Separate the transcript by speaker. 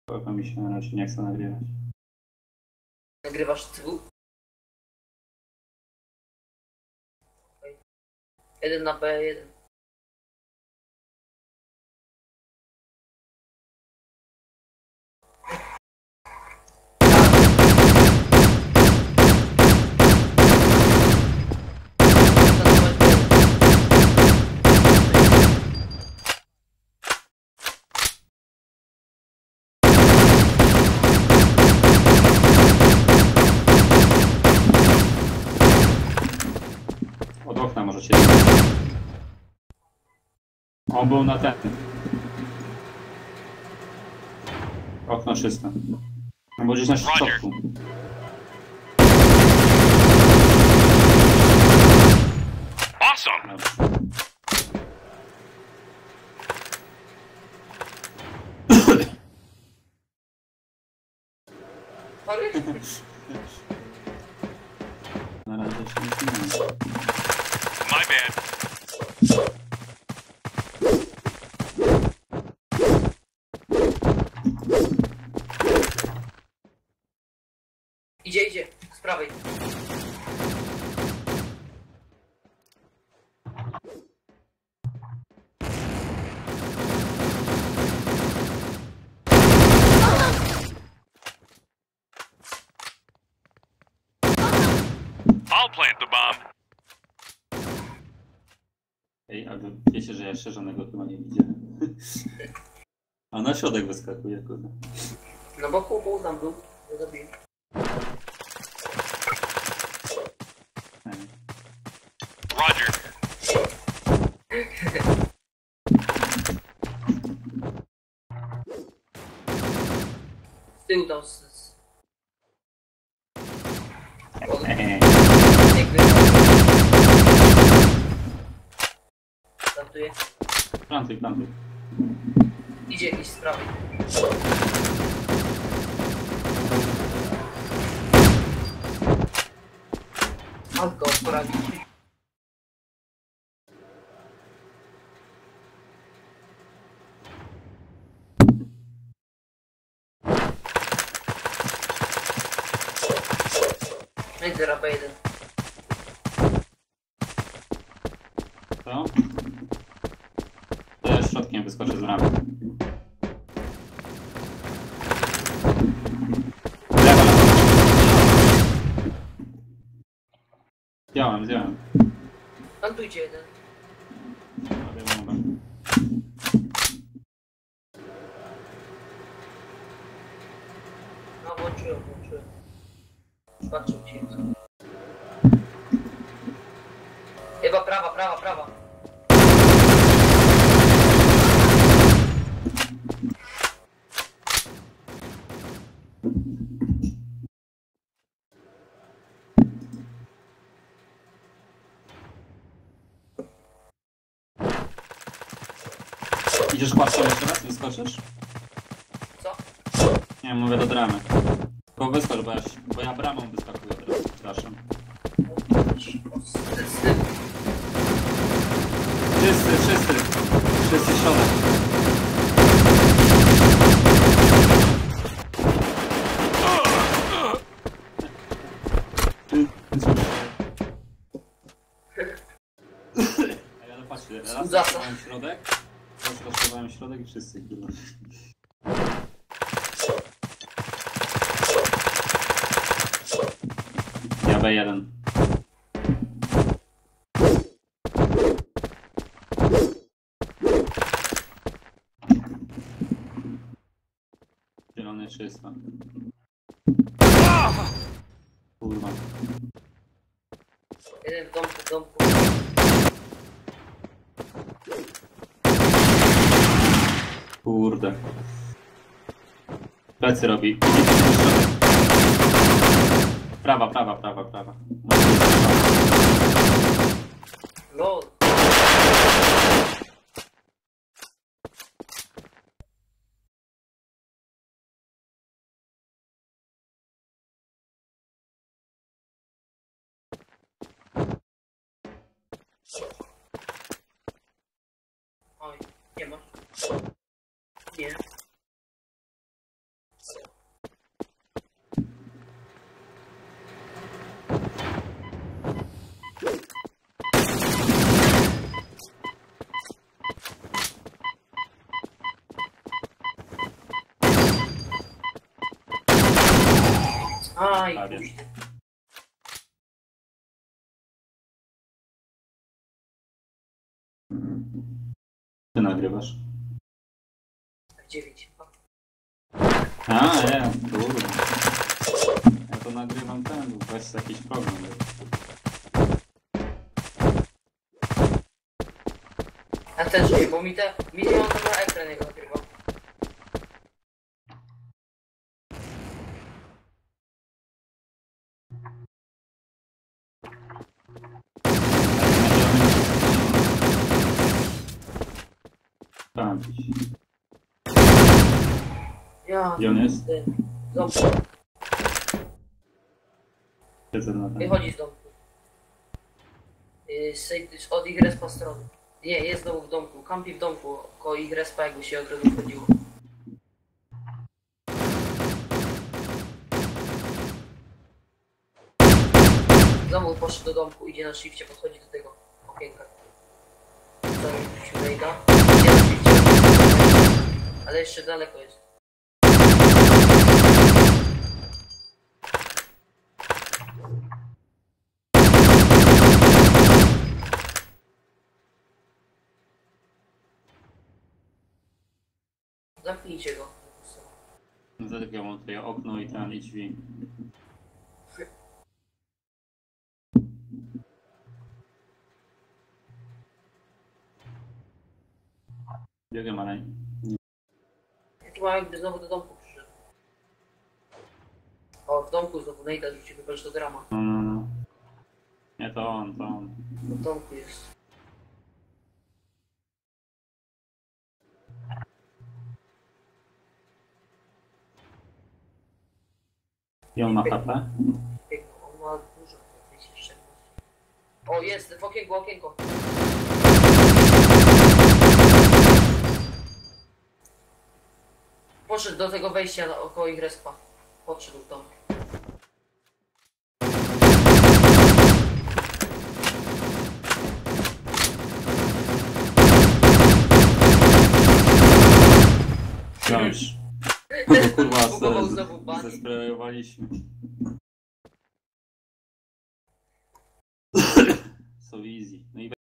Speaker 1: Chyba mi się raczej nie chce nagrywać.
Speaker 2: Nagrywasz tyłu? Okay. 1 na B1.
Speaker 1: Od okna możecie. On był na ten. Okno czyste. No gdzieś na środku.
Speaker 3: Awesome.
Speaker 1: Na razie się nie zmienia.
Speaker 3: My bad.
Speaker 2: Idzie, z prawej.
Speaker 3: I'll plant the bomb.
Speaker 1: Ej, a wy wiecie, że ja jeszcze żadnego chyba nie widziałem. A na środek wyskakuje, kurde.
Speaker 2: Na boku tam był. Nie zabiję.
Speaker 3: Roger.
Speaker 2: Z tyłu tam
Speaker 1: Ehe.
Speaker 2: jakby... Startuję.
Speaker 1: Plantuj.
Speaker 2: Idzie jakiś z prawej. Matko, poradzić. No i 0B1.
Speaker 1: Co? To ja środkiem wyskoczę z ramy. Lewa. Zdjąłem.
Speaker 2: Plantujcie jeden.
Speaker 1: Ale mogę.
Speaker 2: No włączyłem. Patrzył ci. Chyba prawa.
Speaker 1: Idziesz patrzą jeszcze raz? Wyskoczysz?
Speaker 2: Co?
Speaker 1: Nie, mówię do dramy. Tylko wyskocz, bo ja bramą wyskakuję teraz, przepraszam.
Speaker 2: Z tym.
Speaker 1: Wszyscy środek. A ja patrzę, raz skoszowałem środek i wszyscy. Ja B1. Zielony 300. Kurwa.
Speaker 2: Jeden w domku.
Speaker 1: Kurde. Plecy robi. Prawa.
Speaker 2: No. Oj, nie ma. Nie. A i
Speaker 1: prawie.
Speaker 2: później.
Speaker 1: Ty nagrywasz.
Speaker 2: 9.
Speaker 1: A, nie, kurde. Ja to nagrywam ten, bez jakiś program.
Speaker 2: Ja też nie, bo mi on to na ekran jak nagrywał.
Speaker 1: Tak.
Speaker 2: Ja.
Speaker 1: Gdzie on jest?
Speaker 2: Domku.
Speaker 1: Siedzę na ten.
Speaker 2: Wychodzi z domku. Od Y strony. Nie, jest znowu w domku. Kampi w domku. Koło Y jakby się od razu wchodziło. Znowu poszedł do domku, idzie na shifcie, podchodzi do tego okienka. Co mi wrócił Rejda. Idzie na shifcie, ale jeszcze daleko jest. Zamknijcie go.
Speaker 1: Zatypiał mam tutaj okno i ten i drzwi. Biegiem, ale
Speaker 2: Chyba jakby znowu do domku przyszedł. O, w domku znowu Nejda rzucił, chyba że to drama.
Speaker 1: no. Nie, to on.
Speaker 2: W domku jest.
Speaker 1: I on ma HP?
Speaker 2: Piękno, on ma dużo jeszcze. O, jest, w okienko. Poszedł do tego wejścia około ich respa. Podszedł w dom.
Speaker 1: Wciąż. No kurwa,
Speaker 2: Zbugował znowu bani.
Speaker 1: zesprejowaliśmy. So easy. No i